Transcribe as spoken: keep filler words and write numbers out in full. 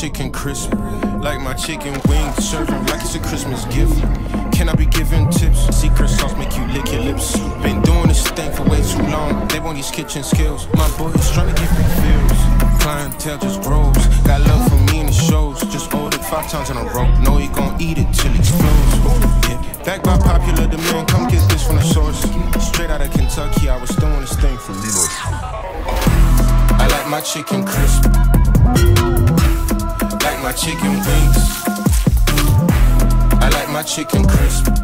chicken crisp, like my chicken wings, serving like it's a Christmas gift. Can I be giving tips? Secret sauce make you lick your lips. Been doing this thing for way too long. They want these kitchen skills. My boys trying to give me feels. Clientele just grows. Got love for me in the shows. Just ordered five times in a row. Know he gon' eat it till he explodes. Yeah. Backed by popular demand. Come get this from the source. Straight out of Kentucky, I was doing this thing for real. I like my chicken crisp, like my chicken wings. I like my chicken crisp.